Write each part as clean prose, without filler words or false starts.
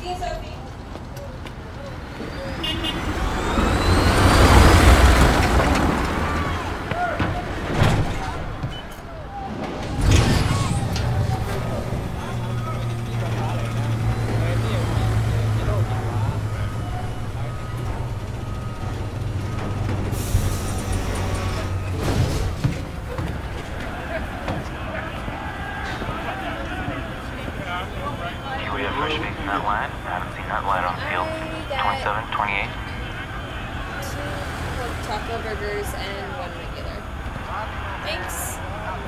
That line? I haven't seen that light on field. 27, 28. 2 taco burgers and 1 regular. Thanks.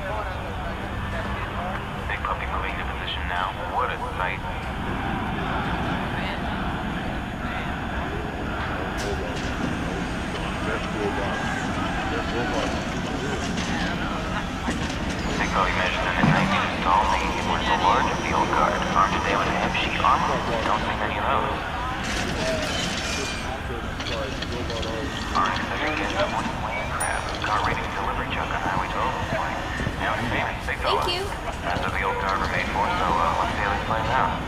Big puppy moving to position now. What a sight. Big puppy measures in at 9 meters tall, making him one of the large of the old guard. Armed today with a hemp sheet armor. Don't see many of those. RX against William Wayne Crab. Car rating delivery truck on Highway 12 this morning. Now it's famous, big fella. Thank you. That's what the old car were made for, so let's see how this plays out.